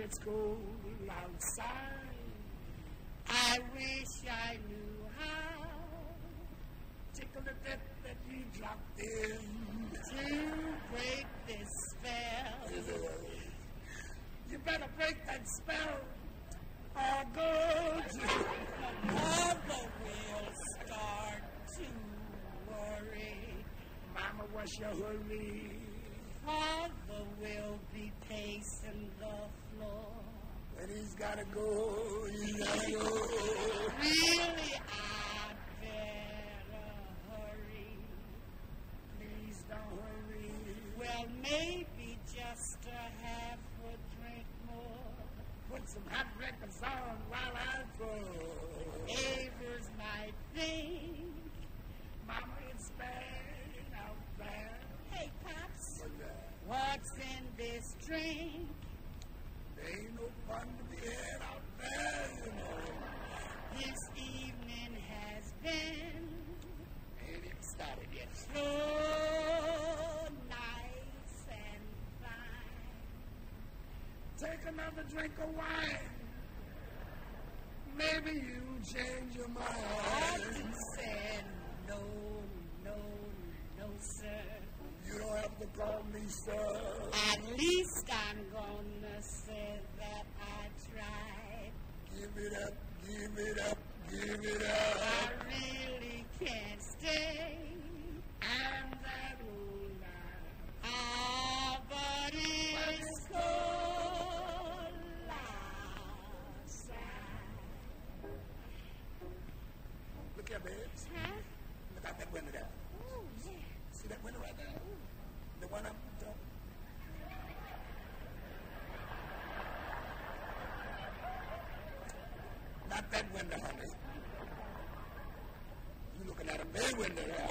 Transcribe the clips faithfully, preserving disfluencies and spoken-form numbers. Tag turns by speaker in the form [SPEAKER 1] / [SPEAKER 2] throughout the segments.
[SPEAKER 1] it's cold outside.
[SPEAKER 2] I wish I knew how.
[SPEAKER 1] Tickle the dip that you dropped in
[SPEAKER 2] to break this spell.
[SPEAKER 1] You better break that spell or good.
[SPEAKER 2] Mother will start to worry.
[SPEAKER 1] Mama, what's your hurry?
[SPEAKER 2] Father will be pacing the floor.
[SPEAKER 1] But he's gotta go, he's gotta go.
[SPEAKER 2] Really, I'd better hurry.
[SPEAKER 1] Please don't hurry.
[SPEAKER 2] Well, maybe just a half a drink more.
[SPEAKER 1] Put some hot records on while I throw.
[SPEAKER 2] Neighbors might think,
[SPEAKER 1] Mama, it's bad out there.
[SPEAKER 2] Hey, Pops,
[SPEAKER 1] What's that?
[SPEAKER 2] what's in this drink?
[SPEAKER 1] There ain't no fun to be had out there, you know.
[SPEAKER 2] This evening has been
[SPEAKER 1] Ain't even started yet.
[SPEAKER 2] so nice and fine.
[SPEAKER 1] Take another drink of wine. Maybe you change your mind.
[SPEAKER 2] I said no, no, no, sir.
[SPEAKER 1] You don't have to call me sir.
[SPEAKER 2] At least I'm gonna say that I tried.
[SPEAKER 1] Give it up, give it up, give it
[SPEAKER 2] I
[SPEAKER 1] up.
[SPEAKER 2] really can't stay.
[SPEAKER 1] And that old line.
[SPEAKER 2] Ah, but it's cold outside.
[SPEAKER 1] Look here, babes.
[SPEAKER 2] Huh?
[SPEAKER 1] Look out that window there.
[SPEAKER 2] Oh, yeah.
[SPEAKER 1] See that window right there? The one up top. Not that window, honey. You looking at a bay window there.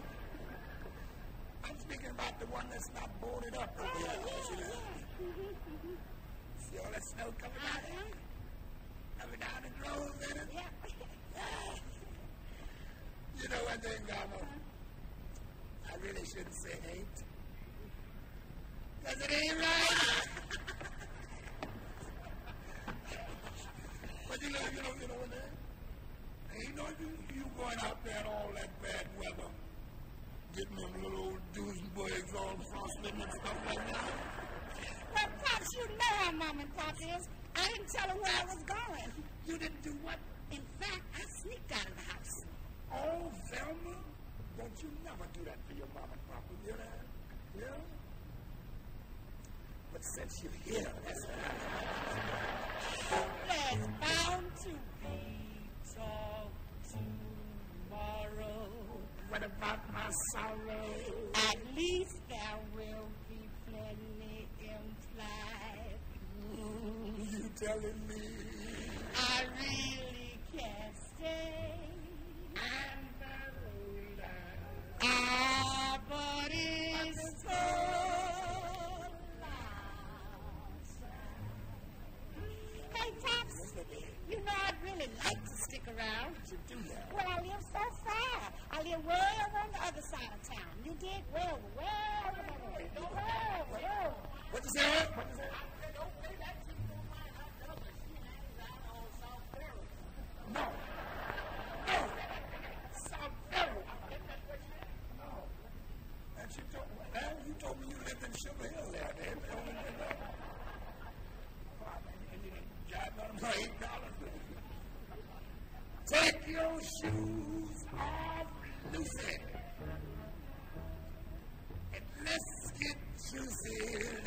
[SPEAKER 1] I'm speaking about the one that's not boarded up over there. See that? See all that snow coming out there? Coming down in droves in it?
[SPEAKER 2] Yeah.
[SPEAKER 1] You know one thing, Mama? I really shouldn't say hate. Because it ain't right. But you know, you know, you know what that? Ain't no you, you going out there in all that bad weather, getting them little old Duesenbergs all frostbitten and stuff like that.
[SPEAKER 2] Well, Pops, you know how Mom and Pop is. I didn't tell them where I was going.
[SPEAKER 1] You didn't do what?
[SPEAKER 2] In fact, I sneaked out of the house.
[SPEAKER 1] Oh, Velma, don't you never do that to your mom and papa, you know? Yeah? But since you're here, that's
[SPEAKER 2] There's bound to be talk tomorrow.
[SPEAKER 1] what about my sorrow?
[SPEAKER 2] At least there will be plenty implied.
[SPEAKER 1] Mm, you telling me?
[SPEAKER 2] I really can't stay.
[SPEAKER 1] And that old line.
[SPEAKER 2] Ah, but it's so outside. Hey, Pops, you know I'd really like to stick around.
[SPEAKER 1] You do that.
[SPEAKER 2] Well, I live so far. I live way over on the other side of town. You dig? Way over, way over, way over, way over.
[SPEAKER 1] What you say? What you say? No. No. South Carolina. No. And she told me, well, you told me you lived in Sugar Hill there, Dave. And you didn't drive none of my eight dollars. Take your shoes off, Lucy. And let's get juicy.